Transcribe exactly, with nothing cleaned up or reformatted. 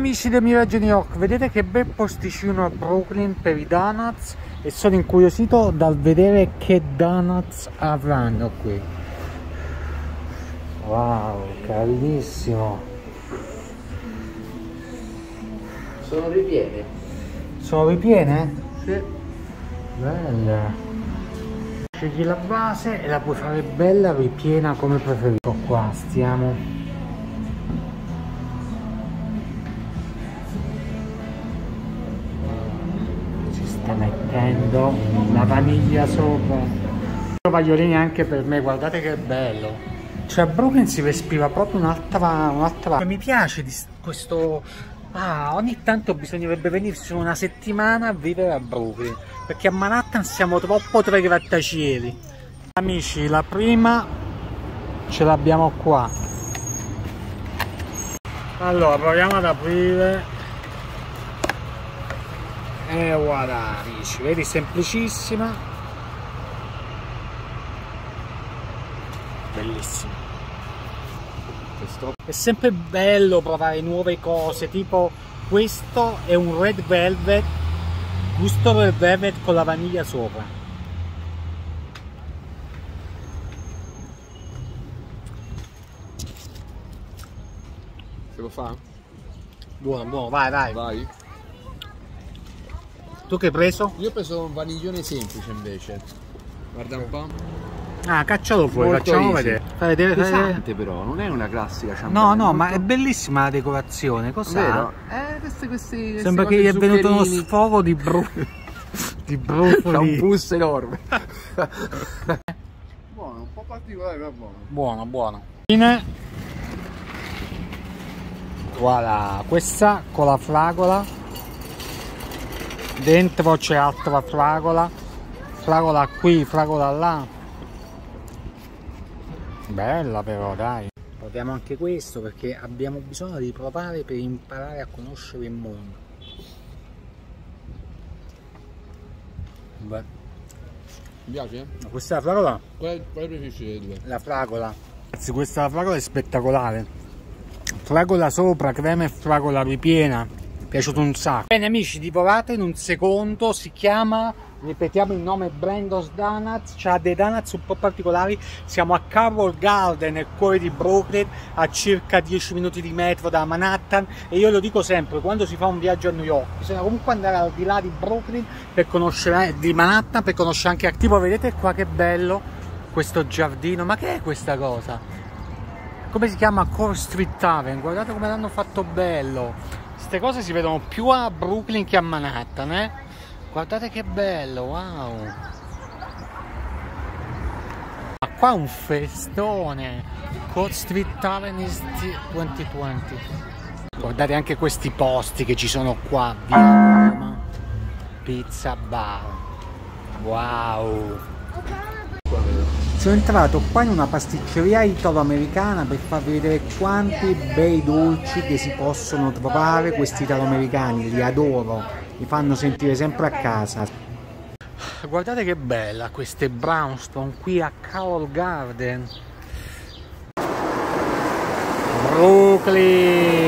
Amici del Miraggio New York, vedete che bel posticino a Brooklyn per i donuts e sono incuriosito dal vedere che donuts avranno qui. Wow, carissimo. Sono ripiene. Sono ripiene? Sì. Bella. Scegli la base e la puoi fare bella ripiena come preferito. Qua stiamo. Sta mettendo la vaniglia sopra. Tovagliolini anche per me, guardate che bello. Cioè a Brooklyn si respira proprio un'altra un'altra. Mi piace di questo. Ah, ogni tanto bisognerebbe venirsi una settimana a vivere a Brooklyn, perché a Manhattan siamo troppo tra i grattacieli. Amici, la prima ce l'abbiamo qua. Allora proviamo ad aprire. E voilà amici, vedi, semplicissima, bellissima. Questo è sempre bello provare nuove cose, tipo questo è un red velvet, gusto red velvet con la vaniglia sopra. Se lo fa? Buono, buono, vai, vai. Vai. Tu che hai preso? Io ho preso un vaniglione semplice invece. Guarda un po'. Ah, caccialo fuori, Molto facciamo easy. vedere. Fai vedere, fai vedere. Pesante però, non è una classica ciambella. No, no, molto... ma è bellissima la decorazione, cos'ha? Vero? Eh, questi, questi, Sembra che gli è venuto uno sfogo di bru... di brufoli. C'ha un pus enorme. Buono, un po' particolare ma buono. Buono, buono. Fine. Voilà, questa con la fragola. Dentro c'è altra fragola. Fragola qui, fragola là. Bella però, dai. Proviamo anche questo perché abbiamo bisogno di provare per imparare a conoscere il mondo. Beh. Mi piace? Ma questa è la fragola? Quale, quale preferisci delle due? La fragola. Ragazzi, questa fragola è spettacolare. Fragola sopra, crema e fragola ripiena. Mi è piaciuto un sacco. Bene amici, divorate in un secondo. Si chiama, ripetiamo il nome, Brando's Donuts. C'ha dei donuts un po' particolari. Siamo a Carroll Garden, nel cuore di Brooklyn, a circa dieci minuti di metro da Manhattan. E io lo dico sempre, quando si fa un viaggio a New York bisogna comunque andare al di là di Brooklyn per conoscere, di Manhattan, per conoscere anche tipo, vedete qua che bello questo giardino. Ma che è questa cosa? Come si chiama? Core Street Tavern. Guardate come l'hanno fatto bello. Queste cose si vedono più a Brooklyn che a Manhattan, eh? Guardate che bello, wow! Ma qua un festone! Core Street Tavern is duemilaventi. Guardate anche questi posti che ci sono qua, via Roma, Pizza Bar. Wow! Sono entrato qua in una pasticceria italo-americana per farvi vedere quanti bei dolci che si possono trovare questi italo-americani, li adoro, mi fanno sentire sempre a casa. Guardate che bella queste brownstone qui a Carroll Garden. Brooklyn!